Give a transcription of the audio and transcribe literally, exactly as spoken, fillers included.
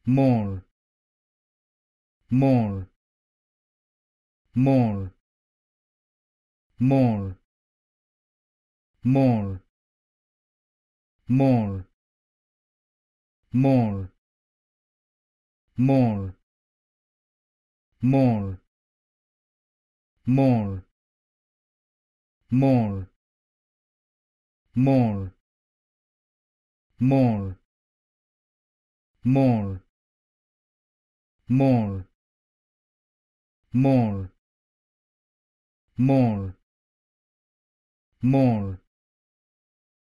more, more, more, more, more, more, more, more, more, more, more, more, more, more, more, more, more, more,